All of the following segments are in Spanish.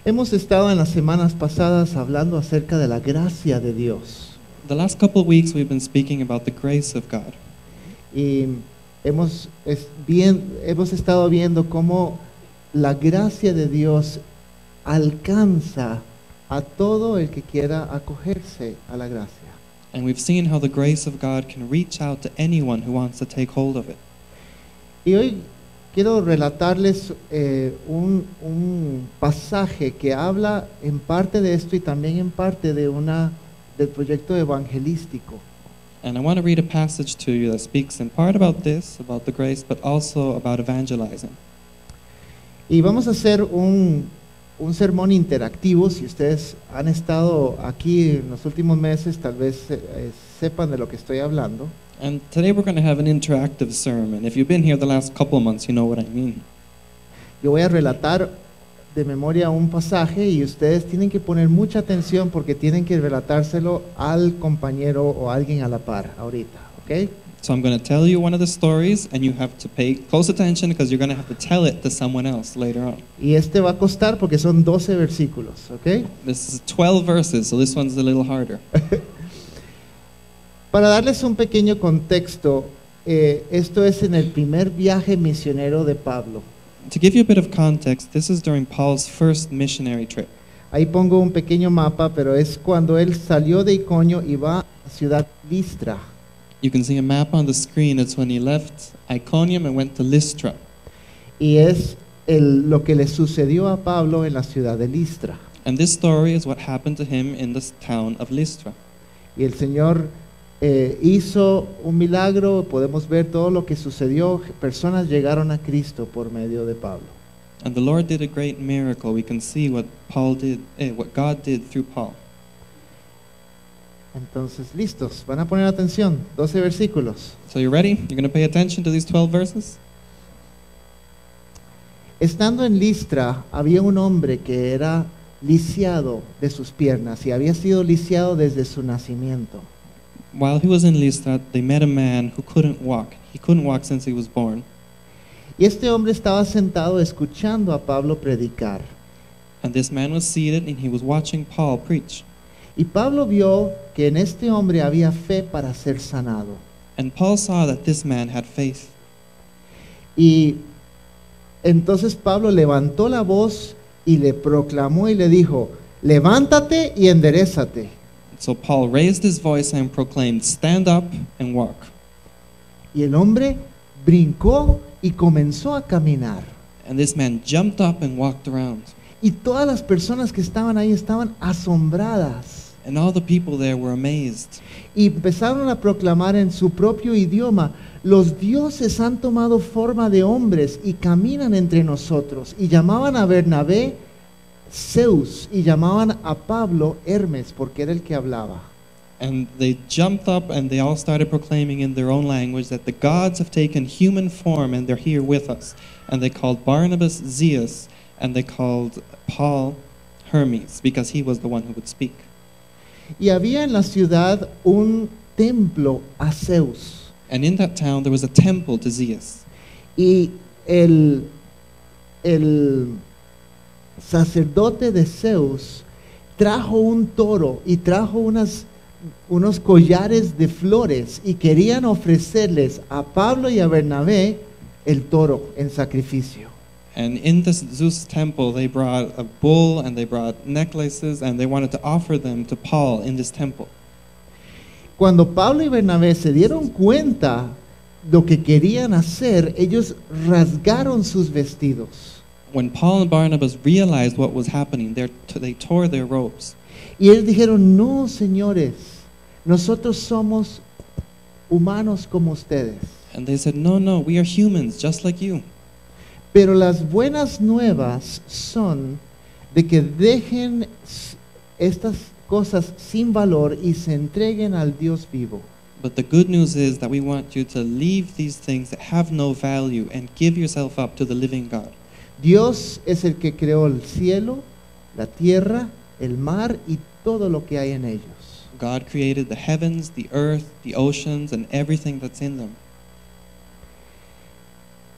Hemos estado en las semanas pasadas hablando acerca de la gracia de Dios The last couple of weeks we've been speaking about the grace of God. y hemos estado viendo cómo la gracia de Dios alcanza a todo el que quiera acogerse a la gracia. And we've seen how the grace of God can reach out to anyone who wants to take hold of it. Y hoy quiero relatarles un pasaje que habla en parte de esto y también en parte del proyecto evangelístico. And I want to read a passage to you that speaks in part about this, about the grace, but also about evangelizing. Y vamos a hacer un sermón interactivo. Si ustedes han estado aquí en los últimos meses, tal vez sepan de lo que estoy hablando. And today we're going to have an interactive sermon. If you've been here the last couple of months, you know what I mean. Yo voy a relatar de memoria un pasaje y ustedes tienen que poner mucha atención porque tienen que relatárselo al compañero o a alguien a la par ahorita, ¿ok? So I'm going to tell you one of the stories, and you have to pay close attention because you're going to have to tell it to someone else later on. Y este va a costar porque son 12 versículos, ¿ok? This is 12 verses, so this one's a little harder. Para darles un pequeño contexto, esto es en el primer viaje misionero de Pablo. To give you a bit of context, this is during Paul's first missionary trip. Ahí pongo un pequeño mapa, pero es cuando él salió de Iconio y va a la ciudad Listra. You can see a map on the screen. It's when he left Iconium and went to Lystra. Y es lo que le sucedió a Pablo en la ciudad de Listra. And this story is what happened to him in this town of Lystra. Y el Señor hizo un milagro, podemos ver todo lo que sucedió, personas llegaron a Cristo por medio de Pablo. And the Lord did a great miracle. We can see what what God did through Paul. Entonces, listos, van a poner atención, 12 versículos. So you ready? You're going to pay attention to these 12 verses? Estando en Listra, había un hombre que era lisiado de sus piernas y había sido lisiado desde su nacimiento. While he was in Lystra, they met a man who couldn't walk. He couldn't walk since he was born. Y este hombre estaba sentado escuchando a Pablo predicar. And this man was seated and he was watching Paul preach. Y Pablo vio que en este hombre había fe para ser sanado. And Paul saw that this man had faith. Y entonces Pablo levantó la voz y le proclamó y le dijo, levántate y enderézate. So Paul raised his voice and proclaimed, "Stand up and walk." Y el hombre brincó y comenzó a caminar. And this man jumped up and walked around. Y todas las personas que estaban ahí estaban asombradas. And all the people there were amazed. Y empezaron a proclamar en su propio idioma, los dioses han tomado forma de hombres y caminan entre nosotros. Y llamaban a Bernabé Zeus y llamaban a Pablo Hermes porque era el que hablaba. And they jumped up and they all started proclaiming in their own language that the gods have taken human form and they're here with us. And they called Barnabas Zeus and they called Paul Hermes because he was the one who would speak. Y había en la ciudad un templo a Zeus. And in that town there was a temple to Zeus. Y el sacerdote de Zeus trajo un toro y trajo unos collares de flores y querían ofrecerles a Pablo y a Bernabé el toro en sacrificio. And in this Zeus temple they brought a bull and they brought necklaces and they wanted to offer them to Paul in this temple. Cuando Pablo y Bernabé se dieron cuenta lo que querían hacer, ellos rasgaron sus vestidos. When Paul and Barnabas realized what was happening, they tore their robes. Y ellos dijeron, no, señores, nosotros somos humanos como ustedes. And they said, no, we are humans just like you. Pero las buenas nuevas son de que dejen estas cosas sin valor y se entreguen al Dios vivo. But the good news is that we want you to leave these things that have no value and give yourself up to the living God. Dios es el que creó el cielo, la tierra, el mar y todo lo que hay en ellos. God created the heavens, the earth, the oceans, and everything that's in them.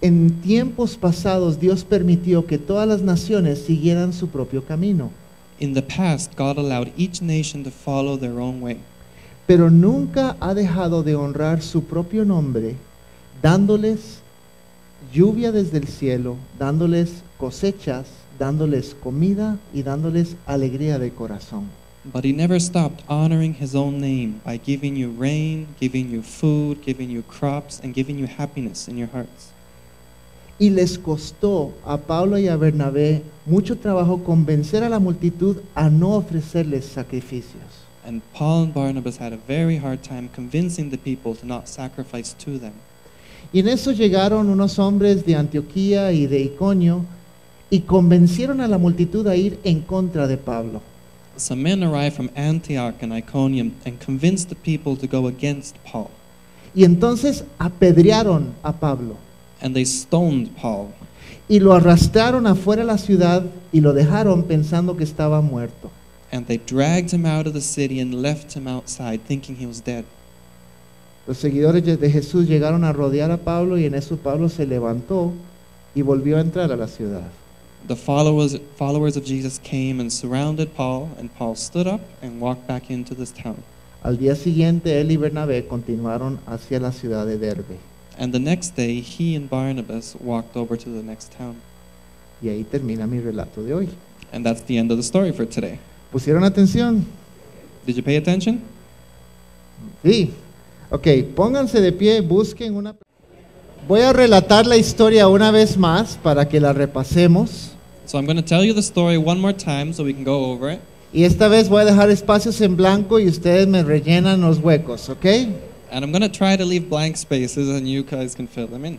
en tiempos pasados Dios permitió que todas las naciones siguieran su propio camino, In the past, God allowed each nation to follow their own way. pero nunca ha dejado de honrar su propio nombre, dándoles lluvia desde el cielo, dándoles cosechas, dándoles comida y dándoles alegría de corazón. But he never stopped honoring his own name by giving you rain, giving you food, giving you crops, and giving you happiness in your hearts. Y les costó a Pablo y a Bernabé mucho trabajo convencer a la multitud a no ofrecerles sacrificios. And Paul and Barnabas had a very hard time convincing the people to not sacrifice to them. Y en eso llegaron unos hombres de Antioquía y de Iconio y convencieron a la multitud a ir en contra de Pablo. Some men arrived from Antioch and Iconium and convinced the people to go against Paul. Y entonces apedrearon a Pablo And they stoned Paul. y lo arrastraron afuera de la ciudad y lo dejaron pensando que estaba muerto. And they dragged him out of the city and left him outside thinking he was dead. Los seguidores de Jesús llegaron a rodear a Pablo y en eso Pablo se levantó y volvió a entrar a la ciudad. The followers of Jesus came and surrounded Paul, and Paul stood up and walked back into this town. Al día siguiente él y Bernabé continuaron hacia la ciudad de Derbe And the next day, he and Barnabas walked over to the next town. y ahí termina mi relato de hoy. And that's the end of the story for today. ¿Pusieron atención? Did you pay attention? Sí. Ok, pónganse de pie, busquen una... Voy a relatar la historia una vez más para que la repasemos. So I'm going to tell you the story one more time so we can go over it. Y esta vez voy a dejar espacios en blanco y ustedes me rellenan los huecos, ¿ok? And I'm going to try to leave blank spaces and you guys can fill them in.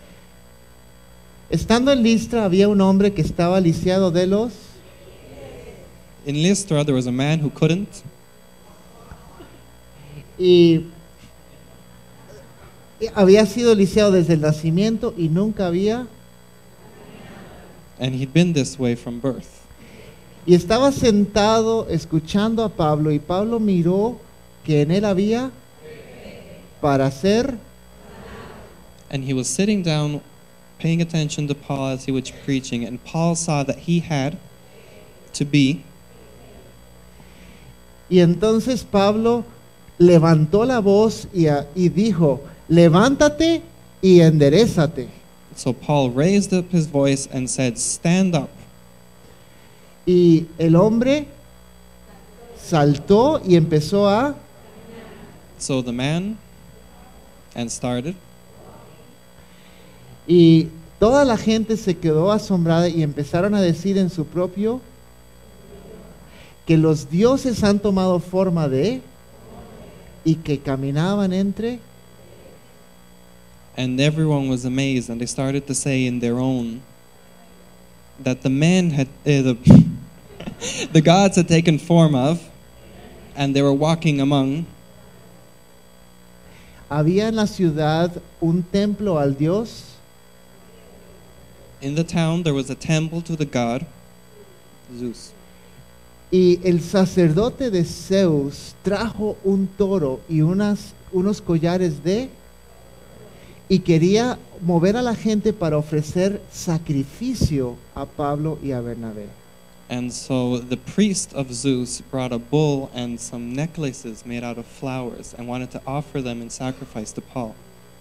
Estando en Listra había un hombre que estaba lisiado de los... In Lystra, there was a man who couldn't, Y había sido lisiado desde el nacimiento y nunca había... and he'd been this way from birth. Y estaba sentado escuchando a Pablo y Pablo miró que en él había para hacer... And he was sitting down, paying attention to Paul as he was preaching, and Paul saw that he had to be. Y entonces Pablo levantó la voz y dijo, levántate y enderézate. So Paul raised up his voice and said, "Stand up." Y el hombre saltó y empezó a... So the man and started, Y toda la gente se quedó asombrada y empezaron a decir en su propio que los dioses han tomado forma de y que caminaban entre. and everyone was amazed, and they started to say in their own that the man had the gods had taken form of, and they were walking among. Había en la ciudad un templo al dios In the town there was a temple to the god Zeus. y el sacerdote de Zeus trajo un toro y unos collares de y quería mover a la gente para ofrecer sacrificio a Pablo y a Bernabé. And so the priest of Zeus brought a bull and some necklaces made out of flowers and wanted to offer them in sacrifice to Paul.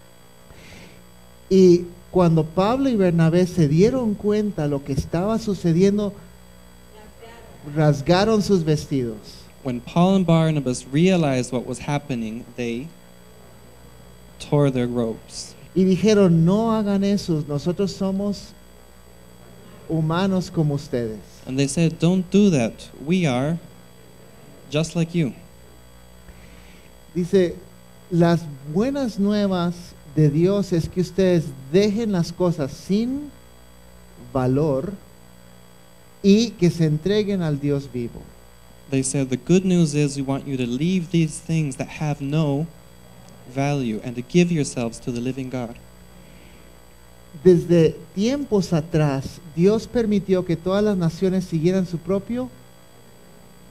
Y cuando Pablo y Bernabé se dieron cuenta lo que estaba sucediendo, rasgaron sus vestidos. When Paul and Barnabas realized what was happening, they tore their robes. Y dijeron, no hagan eso, nosotros somos humanos como ustedes. And they said, "Don't do that. We are just like you." Dice, las buenas nuevas de Dios es que ustedes dejen las cosas sin valor y que se entreguen al Dios vivo. They said, "The good news is we want you to leave these things that have no value and to give yourselves to the living God." Desde tiempos atrás, Dios permitió que todas las naciones siguieran su propio,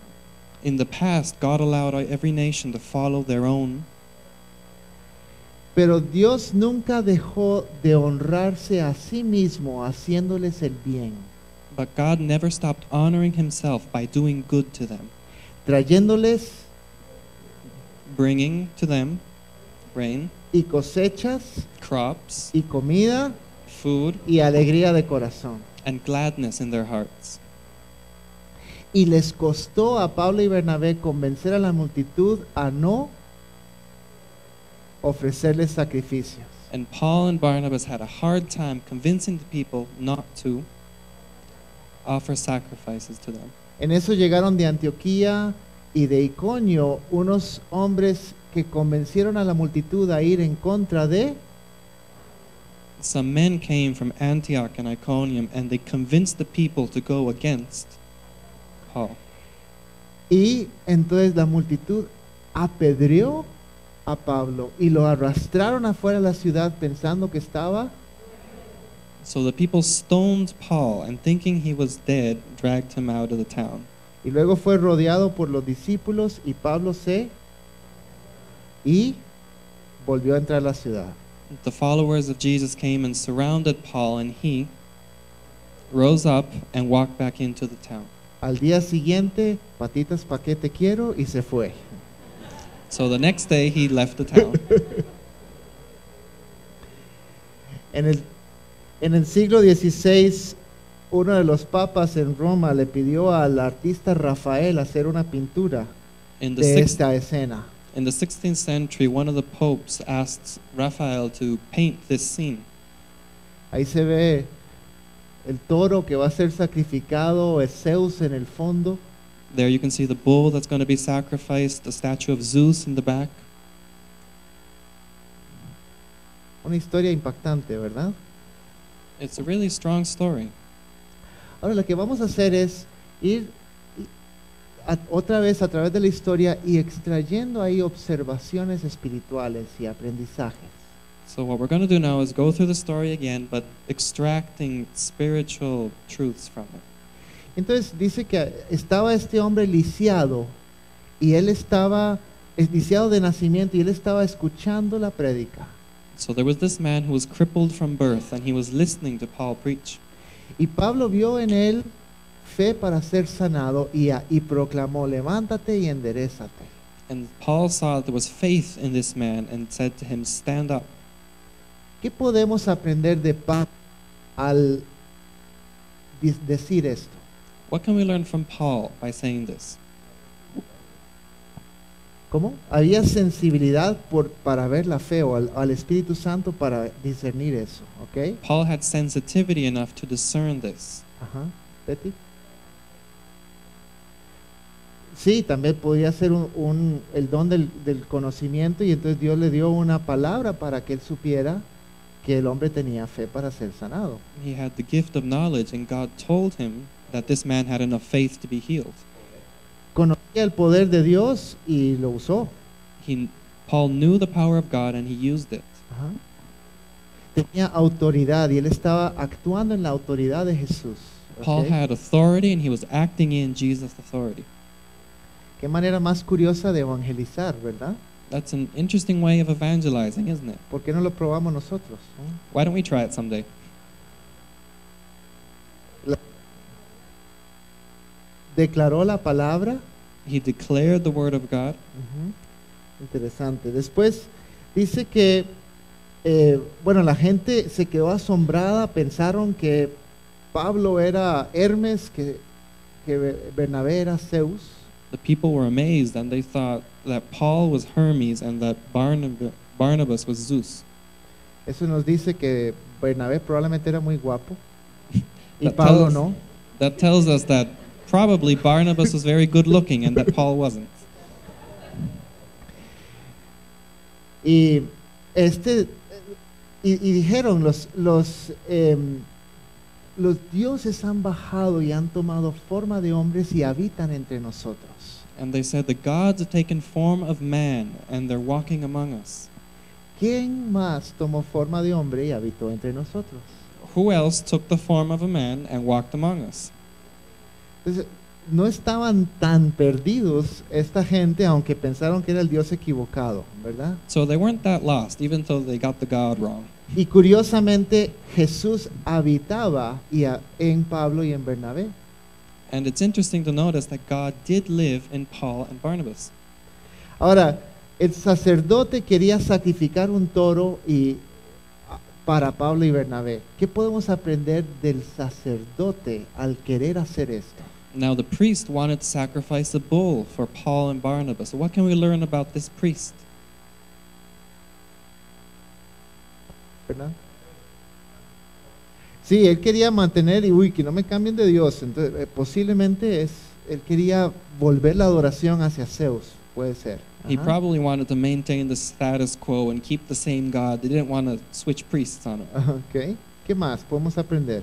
In the past, God allowed every nation to follow their own, Pero Dios nunca dejó de honrarse a sí mismo haciéndoles el bien, But God never stopped honoring himself by doing good to them, trayéndoles bringing to them rain, y cosechas crops, y comida food, y alegría de corazón. and gladness in their hearts. Y les costó a Pablo y Bernabé convencer a la multitud a no ofrecerles sacrificios. And Paul and Barnabas had a hard time convincing the people not to offer sacrifices to them. En eso llegaron de Antioquía y de Iconio unos hombres que convencieron a la multitud a ir en contra de Some men came from Antioch and Iconium, and they convinced the people to go against Paul. y entonces la multitud apedreó a Pablo y lo arrastraron afuera de la ciudad pensando que estaba So the people stoned Paul, and thinking he was dead, dragged him out of the town. y luego fue rodeado por los discípulos y Pablo y volvió a entrar a la ciudad. The followers of Jesus came and surrounded Paul, and he rose up and walked back into the town. Al día siguiente, patitas pa' qué te quiero y se fue. So the next day he left the town. En el siglo XVI, uno de los papas en Roma le pidió al artista Rafael hacer una pintura In the, de sixth, esta escena. in the 16th century, one of the popes asked Raphael to paint this scene. Ahí se ve el toro que va a ser sacrificado, es Zeus en el fondo, There you can see the bull that's going to be sacrificed, the statue of Zeus in the back. una historia impactante, ¿verdad? It's a really strong story. Ahora lo que vamos a hacer es ir otra vez a través de la historia y extrayendo ahí observaciones espirituales y aprendizajes. So what we're going to do now is go through the story again, but extracting spiritual truths from it. Entonces dice que estaba este hombre lisiado y él estaba lisiado de nacimiento y él estaba escuchando la prédica. So there was this man who was crippled from birth, and he was listening to Paul preach. Y Pablo vio en él fe para ser sanado y proclamó, levántate y enderezate. And Paul saw that there was faith in this man and said to him, stand up. ¿Qué podemos aprender de Pablo al decir esto? What can we learn from Paul by saying this? ¿Cómo? Había sensibilidad para ver la fe o al Espíritu Santo para discernir eso, ¿ok? Paul had sensitivity enough to discern this. Ajá. Betty. Sí, también podía ser el don del conocimiento y entonces Dios le dio una palabra para que él supiera que el hombre tenía fe para ser sanado. He had the gift of knowledge, and God told him that this man had enough faith to be healed. Conocía el poder de Dios y lo usó. Paul knew the power of God, and he used it. Ajá. Tenía autoridad y él estaba actuando en la autoridad de Jesús. Paul ¿ok? had authority, and he was acting in Jesus' authority. Qué manera más curiosa de evangelizar, ¿verdad? That's an interesting way of evangelizing, isn't it? ¿Por qué no lo probamos nosotros? Why don't we try it someday? Declaró la palabra. He declared the word of God. Ujú. Interesante. Después dice que, bueno, la gente se quedó asombrada, pensaron que Pablo era Hermes, que Bernabé era Zeus. The people were amazed, and they thought that Paul was Hermes and that Barnabas was Zeus. Eso nos dice que Bernabé probablemente era muy guapo y That Pablo tells- no. That tells us that probably Barnabas was very good looking and that Paul wasn't. Y dijeron los dioses han bajado y han tomado forma de hombres y habitan entre nosotros. And they said, the gods have taken form of man and they're walking among us. ¿Quién más tomó forma de hombre y habitó entre nosotros? Who else took the form of a man and walked among us? Entonces, no estaban tan perdidos esta gente, aunque pensaron que era el Dios equivocado, ¿verdad? So they weren't that lost, even though they got the God wrong. Y curiosamente Jesús habitaba en Pablo y en Bernabé. And it's interesting to notice that God did live in Paul and Barnabas. Ahora, el sacerdote quería sacrificar un toro para Pablo y Bernabé. ¿Qué podemos aprender del sacerdote al querer hacer esto? Now the priest wanted to sacrifice a bull for Paul and Barnabas. So what can we learn about this priest? ¿Verdad? Sí, él quería mantener, y que no me cambien de Dios. Entonces, posiblemente él quería volver la adoración hacia Zeus, puede ser. He Ajá. probably wanted to maintain the status quo and keep the same God. They didn't want to switch priests on him. Ok, ¿qué más podemos aprender?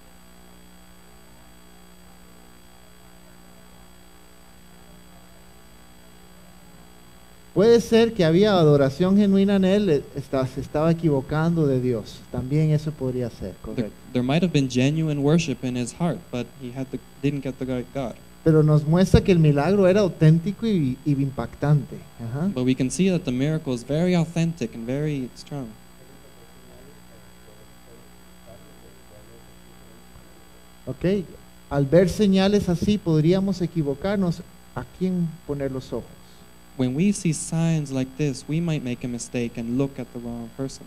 Puede ser que había adoración genuina en él, se estaba equivocando de Dios. También eso podría ser, correcto. There might have been genuine worship in his heart, but he didn't get the right God. Pero nos muestra que el milagro era auténtico y impactante. Ajá. But we can see that the miracle is very authentic and very strong. Ok, al ver señales así podríamos equivocarnos a quién poner los ojos. When we see signs like this, we might make a mistake and look at the wrong person.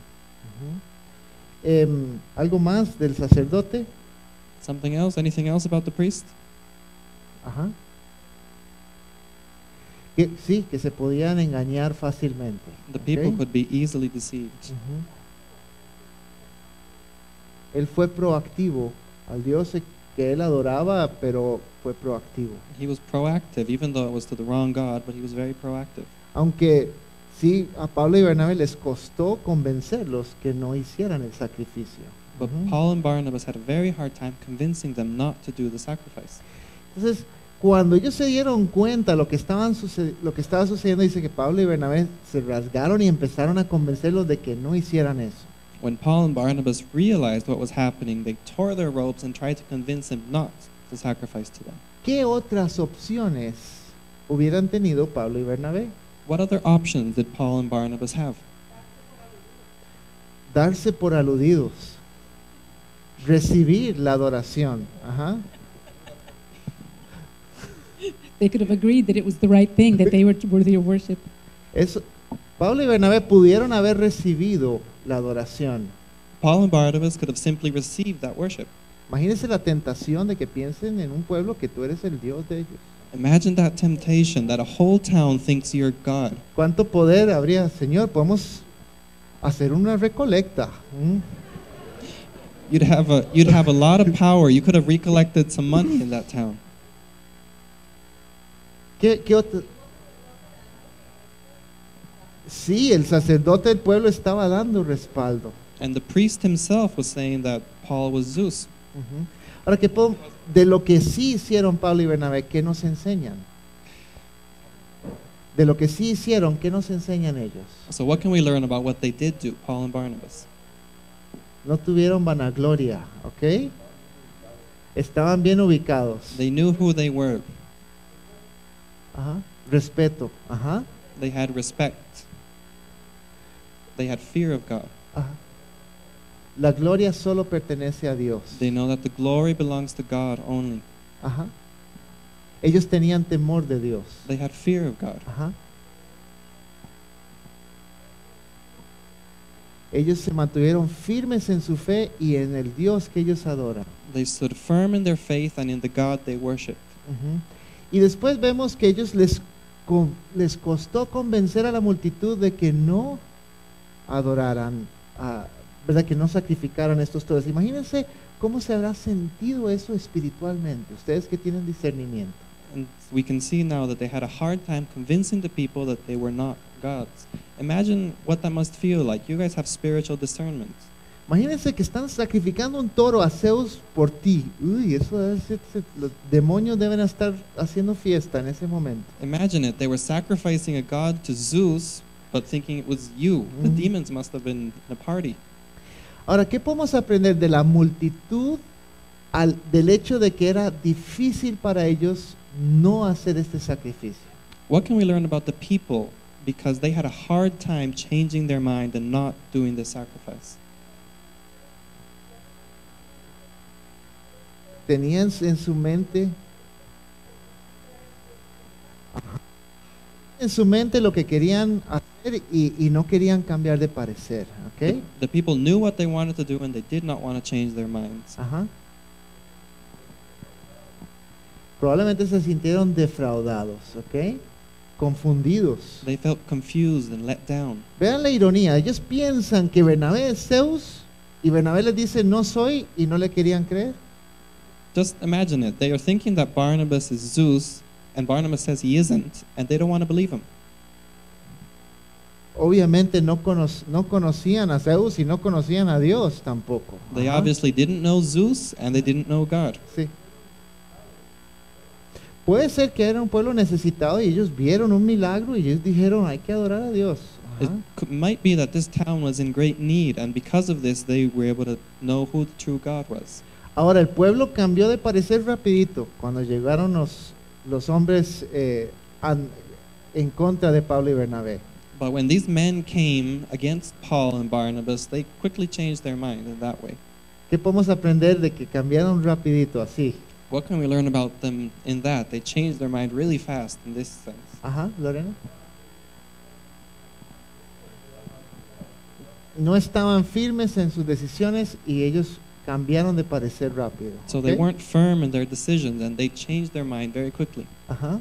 ¿Algo más del sacerdote? Something else? Anything else about the priest? Ajá. Sí, que se podían engañar fácilmente. The people Ok. could be easily deceived. Ujú. Él fue proactivo al Dios que él adoraba, pero fue proactivo. He was proactive, even though it was to the wrong God, but he was very proactive. Aunque sí, a Pablo y Bernabé les costó convencerlos que no hicieran el sacrificio. But Ujú. Paul and Barnabas had a very hard time convincing them not to do the sacrifice. Entonces, cuando ellos se dieron cuenta lo que estaba sucediendo, dice que Pablo y Bernabé se rasgaron y empezaron a convencerlos de que no hicieran eso. When Paul and Barnabas realized what was happening, they tore their robes and tried to convince him not to sacrifice to them. ¿Qué otras opciones hubieran tenido Pablo y Bernabé? What other options did Paul and Barnabas have? Darse por aludidos, recibir la adoración. Ajá. They could have agreed that it was the right thing, that they were worthy of worship. Eso, Pablo y Bernabé pudieron haber recibido la adoración. Paul and Barnabas could have simply received that worship. Imagínense la tentación de que piensen en un pueblo que tú eres el Dios de ellos. Imagine that temptation that a whole town thinks you're God. ¿Cuánto poder habría, Señor? Podemos hacer una recolecta. ¿Mm? You'd have a lot of power. You could have recollected some money in that town. ¿Qué otro? Sí, el sacerdote del pueblo estaba dando respaldo. And the priest himself was saying that Paul was Zeus. Ujú. Ahora, de lo que sí hicieron Pablo y Bernabé, ¿qué nos enseñan? De lo que sí hicieron, ¿qué nos enseñan ellos? So what can we learn about what they did do, Paul and Barnabas? No tuvieron vanagloria, ¿ok? Estaban bien ubicados. They knew who they were. Ajá. Respeto. Ajá. They had respect. They had fear of God. Ajá. La gloria solo pertenece a Dios. They know that the glory belongs to God only. Ajá. Ellos tenían temor de Dios. They had fear of God. Ajá. Ellos se mantuvieron firmes en su fe y en el Dios que ellos adoran. They stood firm in their faith and in the God they worshiped. Ujú. Y después vemos que ellos les costó convencer a la multitud de que no adoraran, ¿verdad? Que no sacrificaran estos toros. Imagínense cómo se habrá sentido eso espiritualmente, ustedes que tienen discernimiento. And we can see now that they had a hard time convincing the people that they were not gods. Imagine what that must feel like. You guys have spiritual discernment. Imagínense que están sacrificando un toro a Zeus por ti. Uy, los demonios deben estar haciendo fiesta en ese momento. Imagine it. They were sacrificing a god to Zeus, but thinking it was you. The Mhm. demons must have been in a party. Ahora, ¿qué podemos aprender de la multitud del hecho de que era difícil para ellos no hacer este sacrificio? What can we learn about the people because they had a hard time changing their mind and not doing the sacrifice? Tenían en su mente lo que querían hacer y no querían cambiar de parecer, ¿ok? The people knew what they wanted to do and they did not want to change their minds. Ajá. Probablemente se sintieron defraudados, ¿ok? Confundidos. They felt confused and let down. Vean la ironía, ellos piensan que Bernabé es Zeus y Bernabé les dice no soy y no le querían creer. Just imagine it. They are thinking that Barnabas is Zeus and Barnabas says he isn't and they don't want to believe him. Obviamente no conocían a Zeus y no conocían a Dios tampoco. They Ajá. obviously didn't know Zeus and they didn't know God. Sí. Puede ser que era un pueblo necesitado y ellos vieron un milagro y ellos dijeron hay que adorar a Dios. It Ajá. might be that this town was in great need and because of this they were able to know who the true God was. Ahora el pueblo cambió de parecer rapidito cuando llegaron los hombres en contra de Pablo y Bernabé. But when these men came against Paul and Barnabas, they quickly changed their mind in that way. ¿Qué podemos aprender de que cambiaron rapidito así? What can we learn about them in that? They changed their mind really fast in this sense. Ajá, Lorena. No estaban firmes en sus decisiones y ellos cambiaron de parecer rápido. So they ¿ok? weren't firm in their decisions and they changed their mind very quickly. Ajá.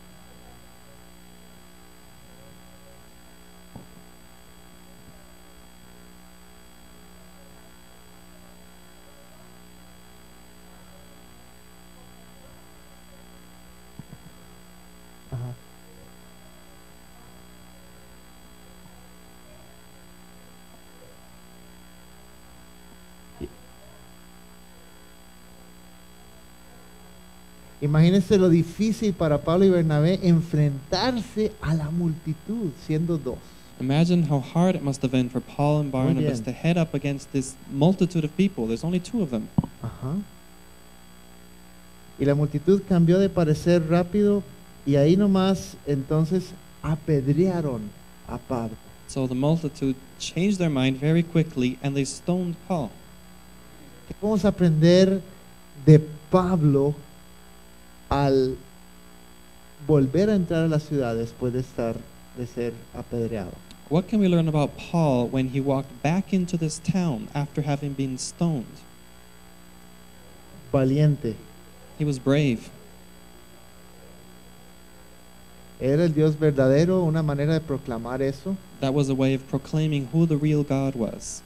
Ajá. Imagínense lo difícil para Pablo y Bernabé enfrentarse a la multitud, siendo dos. Imagine how hard it must have been for Paul and Barnabas bien. to head up against this multitude of people. There's only two of them. Ajá. Y la multitud cambió de parecer rápido y ahí nomás entonces apedrearon a Pablo. So the multitude changed their mind very quickly and they stoned Paul. ¿Qué podemos aprender de Pablo al volver a entrar a la ciudad después de ser apedreado? What can we learn about Paul when he walked back into this town after having been stoned? Valiente. He was brave. Era el Dios verdadero, una manera de proclamar eso. That was a way of proclaiming who the real God was.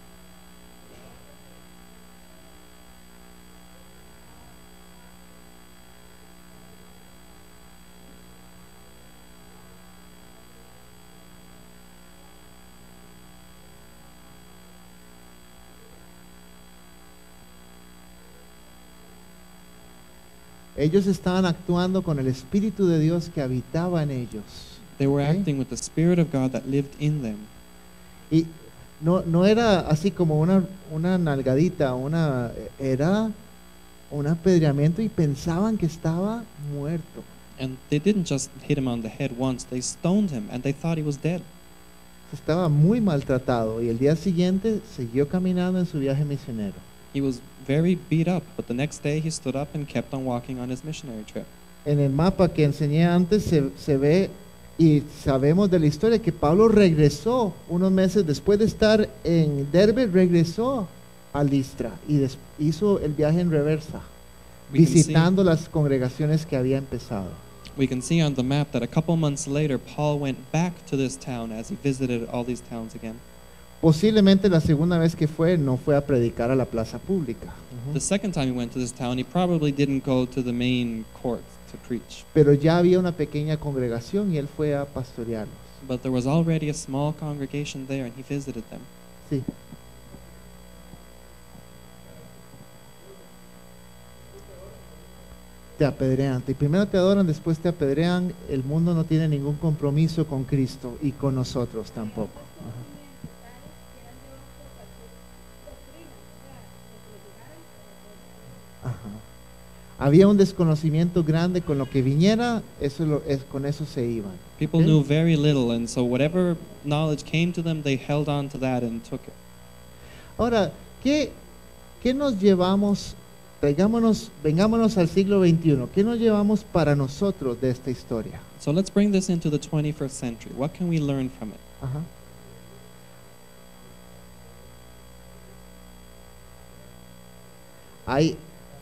Ellos estaban actuando con el Espíritu de Dios que habitaba en ellos. They were Okay. acting with the Spirit of God that lived in them. Y no era así como una nalgadita, era un apedreamiento y pensaban que estaba muerto. And they didn't just hit him on the head once, they stoned him and they thought he was dead. Estaba muy maltratado y el día siguiente siguió caminando en su viaje misionero. He was very beat up, but the next day he stood up and kept on walking on his missionary trip. En el mapa que enseñé antes se ve y sabemos de la historia que Pablo regresó unos meses después de estar en Derbe, regresó a Listra y hizo el viaje en reversa, We can, see, visitando las congregaciones que había empezado. we can see on the map that a couple months later, Paul went back to this town as he visited all these towns again. Posiblemente la segunda vez que no fue a predicar a la plaza pública. Ujú. The second time he went to this town, he probably didn't go to the main court to preach, Pero ya había una pequeña congregación y él fue a pastorearlos. but there was already a small congregation there and he visited them. Sí. Te apedrean. Primero te adoran, después te apedrean. El mundo no tiene ningún compromiso con Cristo y con nosotros tampoco. Ajá. Ajá. Había un desconocimiento grande con lo que viniera, con eso se iban. People ¿ok? knew very little, and so whatever knowledge came to them, they held on to that and took it. Ahora, ¿qué nos llevamos? Vengámonos al siglo XXI. ¿Qué nos llevamos para nosotros de esta historia? So let's bring this into the 21st century. What can we learn from it? Ajá. Hay,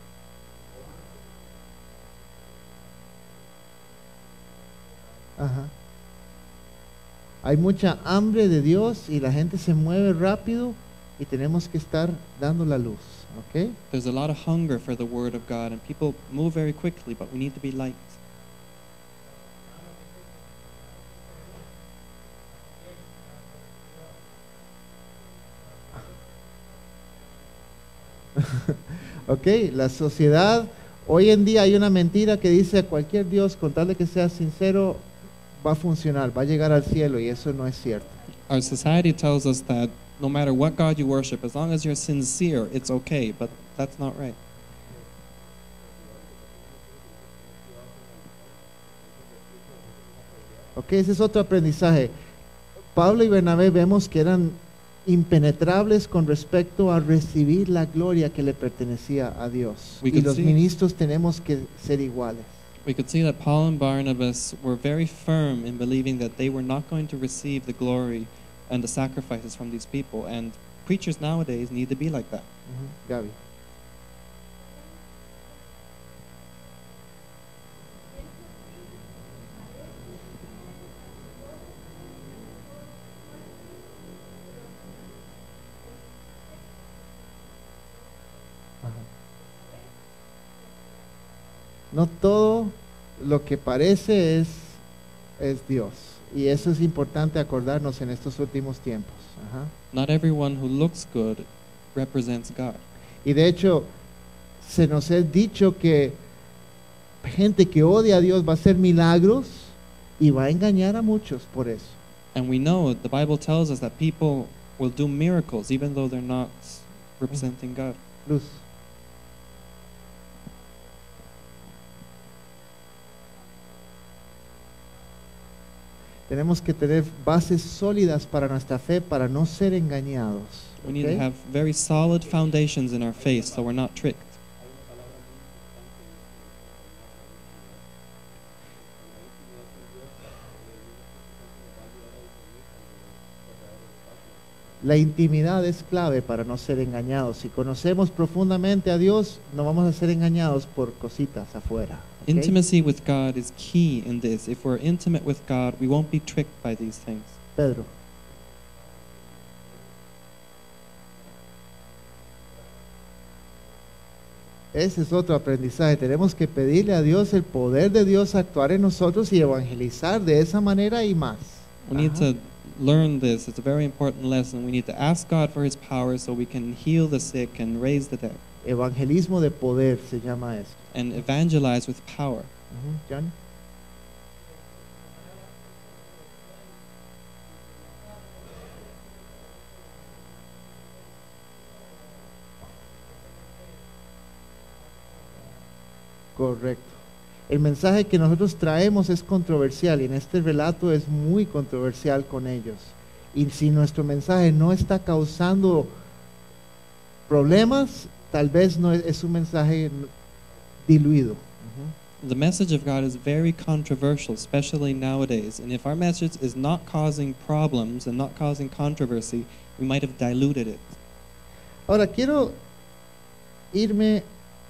ajá. Hay mucha hambre de Dios y la gente se mueve rápido y tenemos que estar dando la luz, ¿ok? There's a lot of hunger for the Word of God, and people move very quickly, but we need to be light. Ok, la sociedad, hoy en día hay una mentira que dice a cualquier Dios, con tal de que sea sincero, va a funcionar, va a llegar al cielo, y eso no es cierto. Our society tells us that no matter what God you worship, as long as you're sincere, it's okay, but that's not right. Ok, ese es otro aprendizaje. Pablo y Bernabé vemos que eran impenetrables con respecto a recibir la gloria que le pertenecía a Dios. We Y could los see- ministros tenemos que ser iguales. We could see that Paul and Barnabas were very firm in believing that they were not going to receive the glory and the sacrifices from these people, and preachers nowadays need to be like that. Ujú, Gaby. Ajá. No todo lo que parece es Dios. Y eso es importante acordarnos en estos últimos tiempos. Ajá. Not everyone who looks good represents God. Y de hecho, se nos ha dicho que gente que odia a Dios va a hacer milagros y va a engañar a muchos por eso. And we know the Bible tells us that people will do miracles even though they're not representing God. Luz. Tenemos que tener bases sólidas para nuestra fe para no ser engañados. We need ¿ok? to have very solid foundations in our faith so we're not tricked. La intimidad es clave para no ser engañados. Si conocemos profundamente a Dios, no vamos a ser engañados por cositas afuera. ¿ok? Intimacy with God is key in this. If we're intimate with God, we won't be tricked by these things. Pedro. Ese es otro aprendizaje. Tenemos que pedirle a Dios el poder de Dios actuar en nosotros y evangelizar de esa manera y más. We need Ajá. to learn this. It's a very important lesson. We need to ask God for His power so we can heal the sick and raise the dead Evangelismo de poder se llama esto. and evangelize with power. Ujú, Johnny. Correcto. El mensaje que nosotros traemos es controversial y en este relato es muy controversial con ellos. Y si nuestro mensaje no está causando problemas, tal vez no es un mensaje diluido. The message of God is very controversial, especially nowadays. And if our message is not causing problems and not causing controversy, we might have diluted it. Ahora quiero irme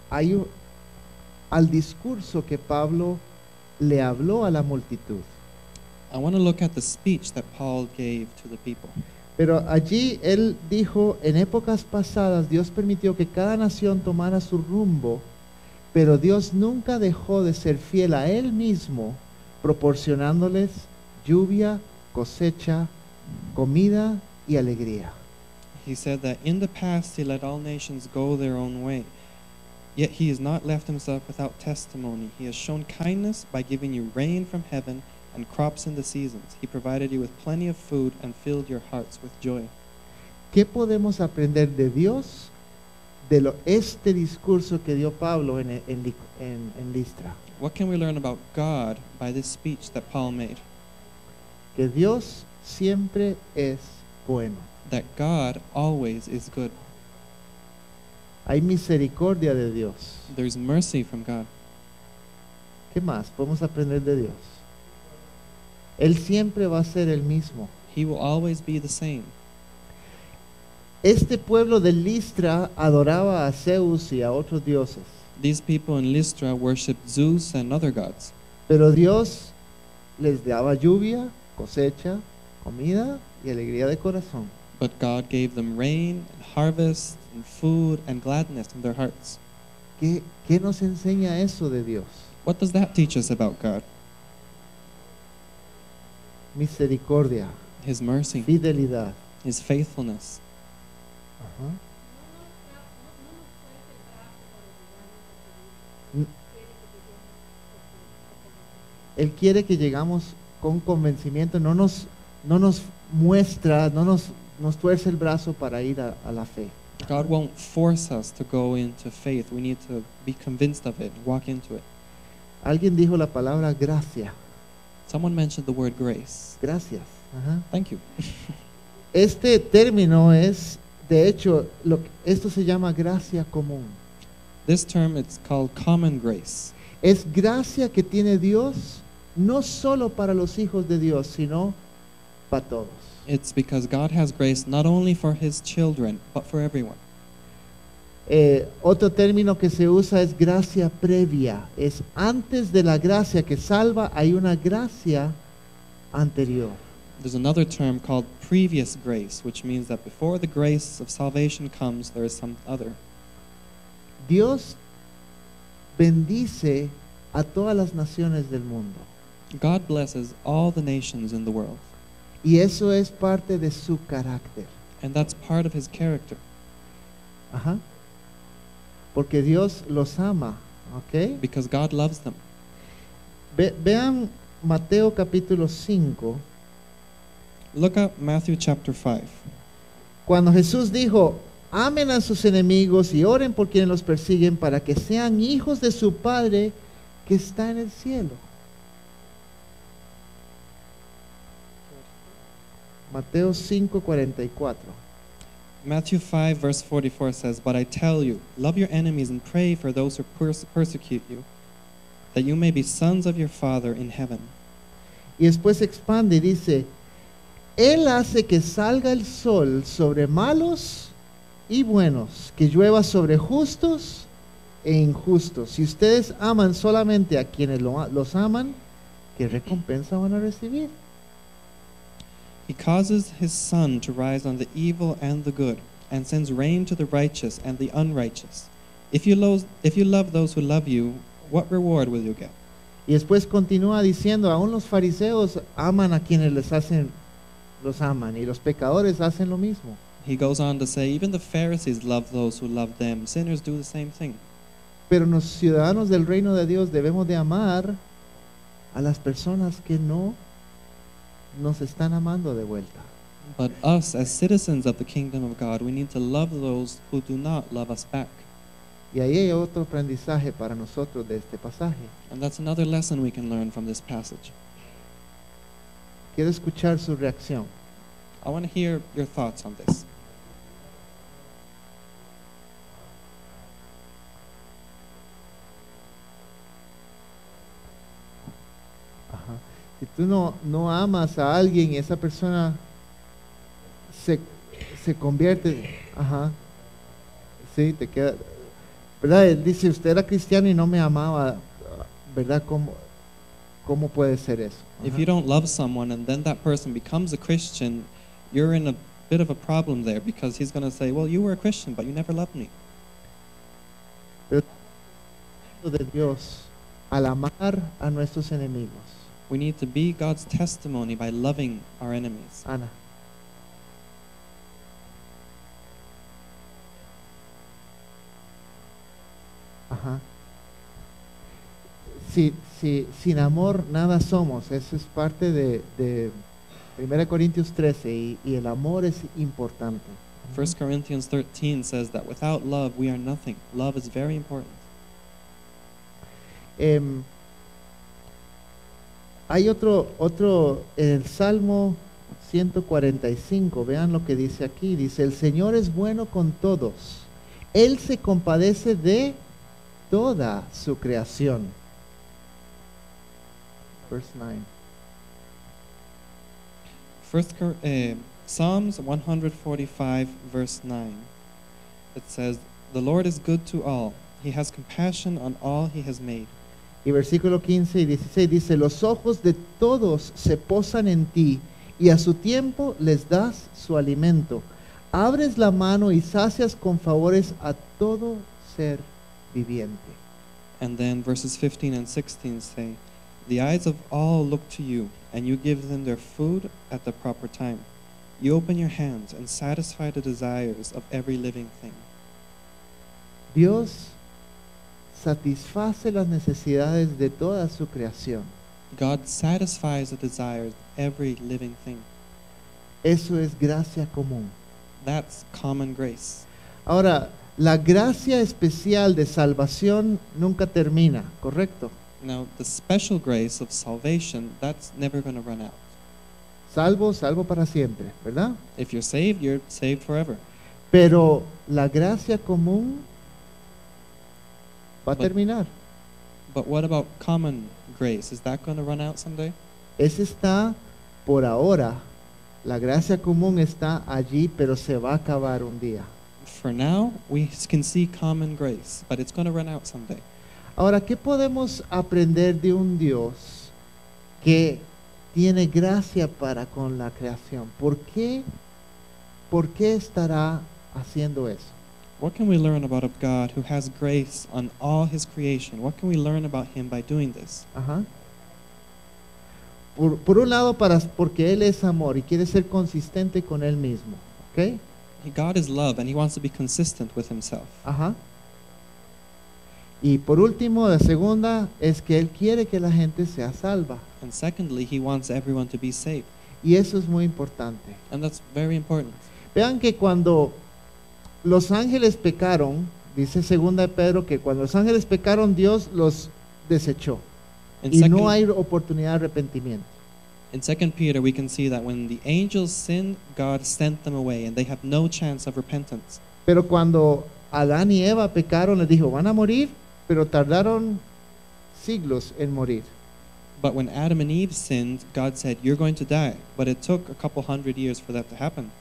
al discurso que Pablo le habló a la multitud. I want to look at the speech that Paul gave to the people. Pero allí él dijo, en épocas pasadas Dios permitió que cada nación tomara su rumbo, pero Dios nunca dejó de ser fiel a Él mismo, proporcionándoles lluvia, cosecha, comida y alegría. He said that in the past he let all nations go their own way. Yet he has not left himself without testimony. He has shown kindness by giving you rain from heaven and crops in the seasons. He provided you with plenty of food and filled your hearts with joy. ¿Qué podemos aprender de Dios? este discurso que dio Pablo en Listra? What can we learn about God by this speech that Paul made? Que Dios siempre es bueno. That God always is good. Hay misericordia de Dios. There's mercy from God. ¿Qué más podemos aprender de Dios? Él siempre va a ser el mismo. He will always be the same. Este pueblo de Listra adoraba a Zeus y a otros dioses, These people in Lystra worshipped Zeus and other gods. pero Dios les daba lluvia, cosecha, comida y alegría de corazón. But God gave them rain and harvest and food and gladness in their hearts. ¿Qué nos enseña eso de Dios? What does that teach us about God? Misericordia, His mercy, fidelidad. His faithfulness. Ajá. Él quiere que llegamos con convencimiento, no nos muestra, nos tuerce el brazo para ir a la fe. God won't force us to go into faith. We need to be convinced of it, walk into it. Alguien dijo la palabra gracia. Someone mentioned the word grace. Gracias. Ajá. Thank you. Este término es, de hecho, esto se llama gracia común. This term, it's called common grace. Es gracia que tiene Dios, no solo para los hijos de Dios, sino para todos. It's because God has grace not only for His children, but for everyone. Otro término que se usa es gracia previa. Es antes de la gracia que salva, hay una gracia anterior. There's another term called previous grace, which means that before the grace of salvation comes, there is some other. Dios bendice a todas las naciones del mundo. God blesses all the nations in the world, Y eso es parte de su carácter. and that's part of His character. Ajá. Porque Dios los ama. ¿Ok? Because God loves them. Vean Mateo capítulo 5. Look at Matthew chapter 5. Cuando Jesús dijo, amen a sus enemigos y oren por quienes los persiguen para que sean hijos de su Padre que está en el cielo. Mateo 5:44. Matthew 5 verse 44 says, "But I tell you, love your enemies and pray for those who persecute you, that you may be sons of your Father in heaven." Y después expande y dice, Él hace que salga el sol sobre malos y buenos, que llueva sobre justos e injustos. Si ustedes aman solamente a quienes los aman, ¿qué recompensa van a recibir? He causes His sun to rise on the evil and the good, and sends rain to the righteous and the unrighteous. If you love those who love you, what reward will you get? Y después continúa diciendo, aún los fariseos aman a quienes los aman, y los pecadores hacen lo mismo. He goes on to say, even the Pharisees love those who love them. Sinners do the same thing. Pero los ciudadanos del reino de Dios debemos de amar a las personas que no nos están amando de vuelta. But us, as citizens of the kingdom of God, we need to love those who do not love us back. Y ahí hay otro aprendizaje para nosotros de este pasaje. And that's another lesson we can learn from this passage. Quiero escuchar su reacción. I want to hear your thoughts on this. Ajá. Si tú no amas a alguien y esa persona se convierte, ajá, sí, te queda, ¿verdad? Él dice, usted era cristiano y no me amaba, ¿verdad? ¿Cómo puede ser eso? If Ajá. you don't love someone and then that person becomes a Christian, you're in a bit of a problem there, because he's going to say, well, you were a Christian, but you never loved me. De Dios al amar a nuestros enemigos. We need to be God's testimony by loving our enemies. Ana. Ajá. Sin amor nada somos. Eso es parte de 1 Corintios 13 y el amor es importante. 1 Corinthians 13 says that without love we are nothing. Love is very important. Hay otro en el Salmo 145, vean lo que dice aquí, dice, el Señor es bueno con todos, Él se compadece de toda su creación. Verse 9. Psalms 145 verse 9. It says, the Lord is good to all. He has compassion on all he has made. Y versículo 15 y 16 dice, los ojos de todos se posan en ti, y a su tiempo les das su alimento. Abres la mano y sacias con favores a todo ser viviente. And then verses 15 and 16 say, the eyes of all look to you, and you give them their food at the proper time. You open your hands and satisfy the desires of every living thing. Dios satisface las necesidades de toda su creación. God satisfies the desires of every living thing. Eso es gracia común. That's common grace. Ahora, la gracia especial de salvación nunca termina, ¿correcto? Now, the special grace of salvation, that's never going to run out. Salvo para siempre, ¿verdad? If you're saved forever. Pero la gracia común va a But- terminar. But what about common grace? Is that going to run out someday? Ese está por ahora. La gracia común está allí, pero se va a acabar un día. For now, we can see common grace, but it's going to run out someday. Ahora, ¿qué podemos aprender de un Dios que tiene gracia para con la creación? ¿Por qué estará haciendo eso? What can we learn about a God who has grace on all his creation? What can we learn about him by doing this? Ajá. Por un lado, porque Él es amor y quiere ser consistente con Él mismo. ¿Ok? God is love, and he wants to be consistent with himself. Ajá. Y por último, la segunda es que Él quiere que la gente sea salva. And secondly, he wants everyone to be saved. Y eso es muy importante. And that's very important. Vean que cuando los ángeles pecaron, dice segunda de Pedro que cuando los ángeles pecaron, Dios los desechó. In Y no second, hay oportunidad de arrepentimiento. in 2 Peter, we can see that when the angels sinned, God sent them away, and they have no chance of repentance. Pero cuando Adán y Eva pecaron, les dijo, van a morir, pero tardaron siglos en morir. But when Adam and Eve sinned, God said, you're going to die. But it took a couple hundred years for that to happen.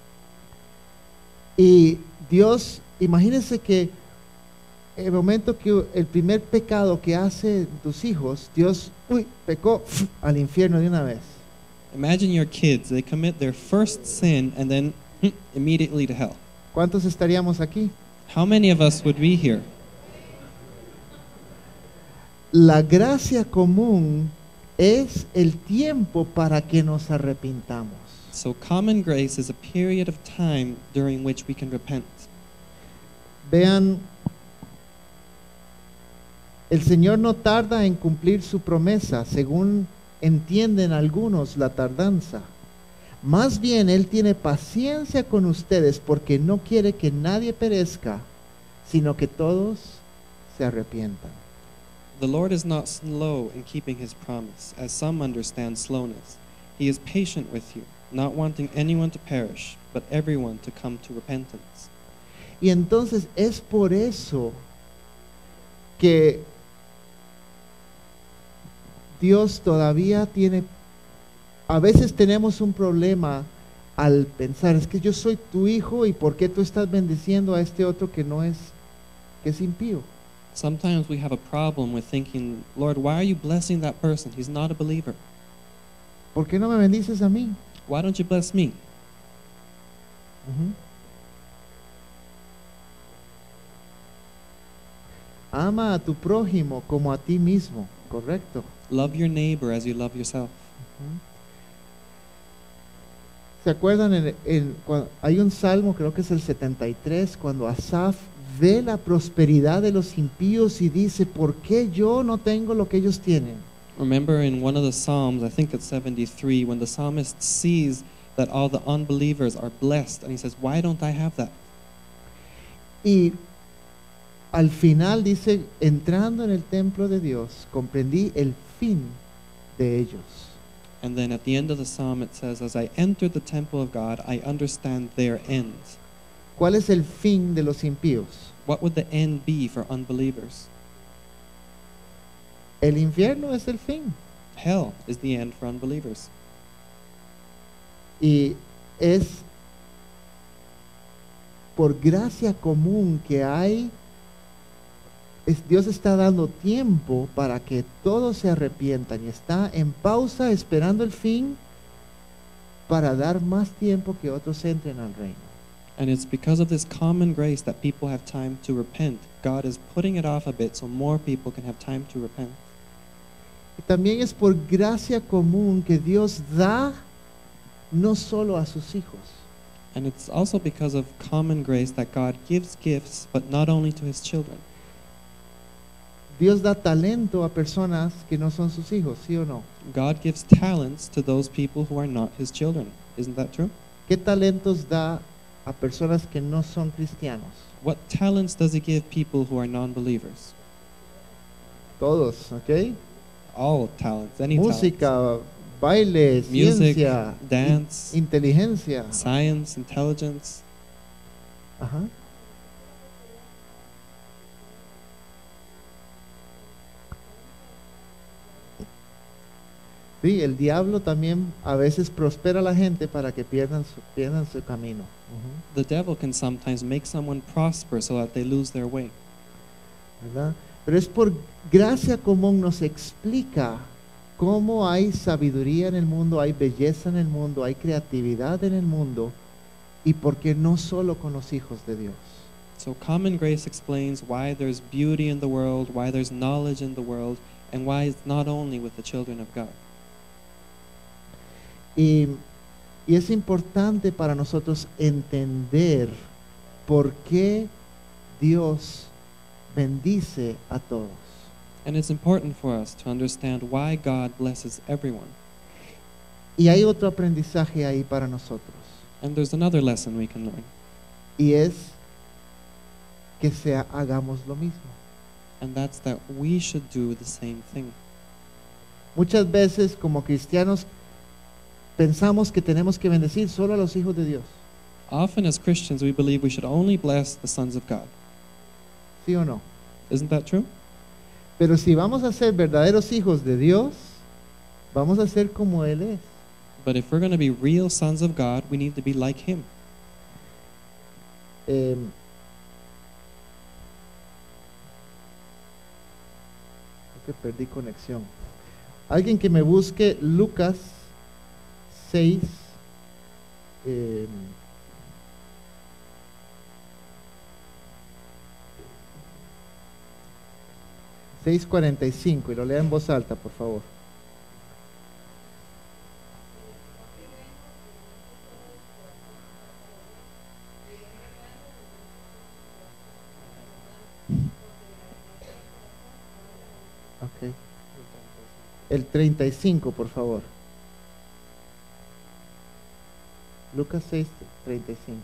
Y Dios, imagínense que el momento que el primer pecado que hacen tus hijos, Dios, pecó al infierno de una vez. Imagine your kids, they commit their first sin and then immediately to hell. ¿Cuántos estaríamos aquí? How many of us would be here? La gracia común es el tiempo para que nos arrepintamos. So common grace is a period of time during which we can repent. Vean, el Señor no tarda en cumplir su promesa, según entienden algunos la tardanza. Más bien, Él tiene paciencia con ustedes porque no quiere que nadie perezca, sino que todos se arrepientan. The Lord is not slow in keeping his promise, as some understand slowness. He is patient with you, not wanting anyone to perish, but everyone to come to repentance. Y entonces es por eso que Dios todavía tiene, a veces tenemos un problema al pensar, es que yo soy tu hijo y ¿por qué tú estás bendiciendo a este otro que no es, que es impío? Sometimes we have a problem with thinking, Lord, why are you blessing that person? He's not a believer. ¿Por qué no me bendices a mí? Why don't you bless me? Ujú. Ama a tu prójimo como a ti mismo, correcto. Love your neighbor as you love yourself. ¿Se acuerdan? Hay un salmo, creo que es el 73, cuando Asaf ve la prosperidad de los impíos y dice, ¿por qué yo no tengo lo que ellos tienen? Remember in one of the Psalms, I think it's 73, when the psalmist sees that all the unbelievers are blessed. And he says, why don't I have that? Y al final dice, entrando en el templo de Dios, comprendí el fin de ellos. And then at the end of the psalm it says, as I entered the temple of God, I understand their end. ¿Cuál es el fin de los impíos? What would the end be for unbelievers? El infierno es el fin. Hell is the end for unbelievers. Y es por gracia común que hay, Dios está dando tiempo para que todos se arrepientan y está en pausa esperando el fin para dar más tiempo que otros entren al reino. And it's because of this common grace that people have time to repent. God is putting it off a bit so more people can have time to repent. Y también es por gracia común que Dios da no solo a sus hijos, And it's also because of common grace that God gives gifts, but not only to his children. Dios da talento a personas que no son sus hijos, ¿sí o no? God gives talents to those people who are not his children. Isn't that true? ¿Qué talentos da a personas que no son cristianos? What talents does he give people who are non-believers? Todos, ¿ok? All talents, any talents. Música, baile, Music, ciencia, dance, inteligencia. science, intelligence. Ajá. Sí, el diablo también a veces prospera a la gente para que pierdan su camino. Ujú. The devil can sometimes make someone prosper so that they lose their way. ¿Verdad? Pero es por gracia común nos explica cómo hay sabiduría en el mundo, hay belleza en el mundo, hay creatividad en el mundo y por qué no solo con los hijos de Dios. So common grace explains why there's beauty in the world, why there's knowledge in the world, and why it's not only with the children of God. Y es importante para nosotros entender por qué Dios bendice a todos. And it's important for us to understand why God blesses everyone. Y hay otro aprendizaje ahí para nosotros. And there's another lesson we can learn, Y es que hagamos lo mismo. and that's that we should do the same thing. Muchas veces como cristianos pensamos que tenemos que bendecir solo a los hijos de Dios. Often as Christians, we believe we should only bless the sons of God. ¿Sí o no? Isn't that true? Pero si vamos a ser verdaderos hijos de Dios, vamos a ser como Él es. But if we're going to be real sons of God, we need to be like him. Creo que perdí conexión. Alguien que me busque Lucas 6, 6:45 y lo lea en voz alta, por favor. Okay. El 35, por favor. Lucas 6:35.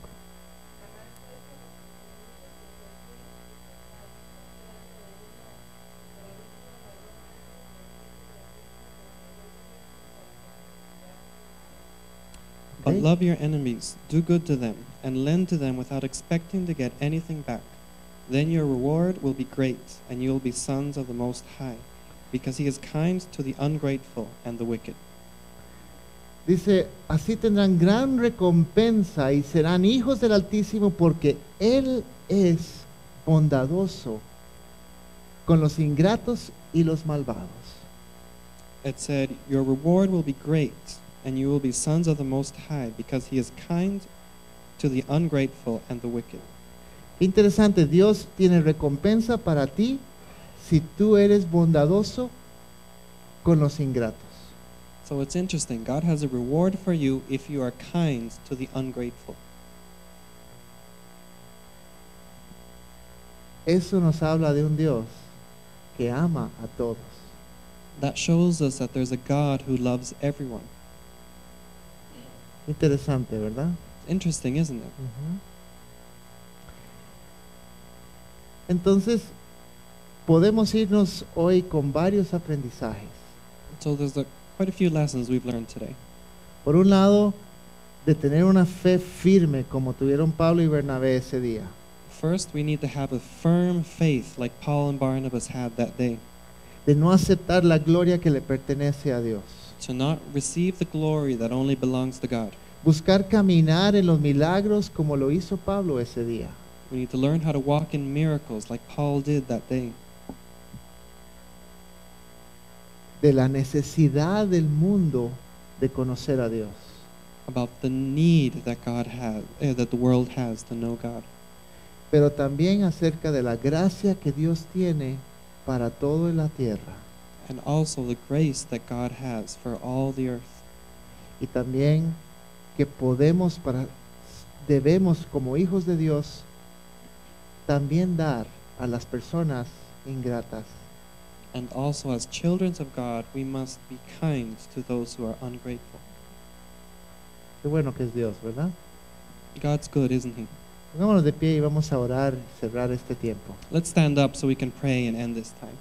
But Okay. love your enemies, do good to them, and lend to them without expecting to get anything back. Then your reward will be great, and you will be sons of the Most High, because he is kind to the ungrateful and the wicked. Dice, así tendrán gran recompensa y serán hijos del Altísimo porque Él es bondadoso con los ingratos y los malvados. It said, your reward will be great, and you will be sons of the Most High, because he is kind to the ungrateful and the wicked. Qué interesante, Dios tiene recompensa para ti si tú eres bondadoso con los ingratos. So it's interesting. God has a reward for you if you are kind to the ungrateful. Eso nos habla de un Dios que ama a todos. That shows us that there's a God who loves everyone. Interesante, ¿verdad? Interesting, isn't it? Ujú. Entonces, podemos irnos hoy con varios aprendizajes. So there's quite a few lessons we've learned today. Por un lado, de tener una fe firme como tuvieron Pablo y Bernabé ese día. First, we need to have a firm faith like Paul and Barnabas had that day. De no aceptar la gloria que le pertenece a Dios. To not receive the glory that only belongs to God. Buscar caminar en los milagros como lo hizo Pablo ese día. We need to learn how to walk in miracles like Paul did that day. De la necesidad del mundo de conocer a Dios. About the need that God has, that the world has to know God. Pero también acerca de la gracia que Dios tiene para todo en la tierra. And also the grace that God has for all the earth. Y también que debemos como hijos de Dios también dar a las personas ingratas. And also as children of God, we must be kind to those who are ungrateful. Qué bueno que es Dios, ¿verdad? God's good, isn't He? Pongámonos de pie y vamos a orar y cerrar este tiempo. Let's stand up so we can pray and end this time.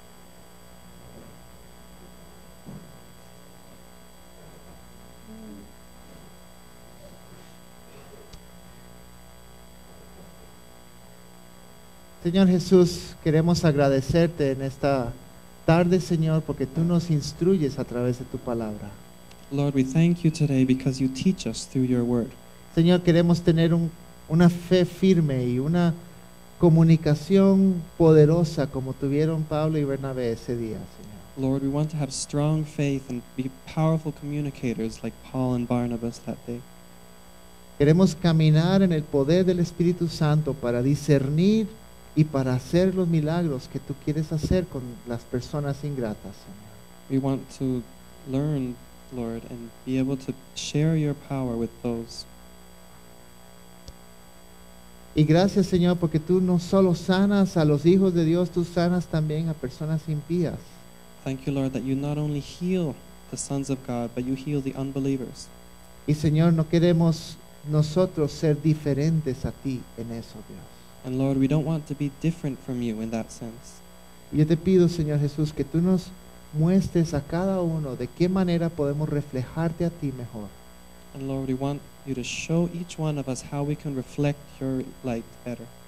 Señor Jesús, queremos agradecerte en esta tarde, Señor, porque tú nos instruyes a través de tu palabra. Lord, we thank you today because you teach us through your word. Señor, queremos tener una fe firme y una comunicación poderosa como tuvieron Pablo y Bernabé ese día, Señor. Lord, we want to have strong faith and be powerful communicators like Paul and Barnabas that day. Queremos caminar en el poder del Espíritu Santo para discernir y para hacer los milagros que tú quieres hacer con las personas ingratas, Señor. We want to learn, Lord, and be able to share your power with those. Y gracias, Señor, porque tú no solo sanas a los hijos de Dios, tú sanas también a personas impías. Thank you, Lord, that you not only heal the sons of God, but you heal the unbelievers. Y Señor, no queremos nosotros ser diferentes a ti en eso, Dios. And Lord, we don't want to be different from you in that sense. Y yo te pido, Señor Jesús, que tú nos muestres a cada uno de qué manera podemos reflejarte a ti mejor. And Lord, we want you to show each one of us how we can reflect your light better.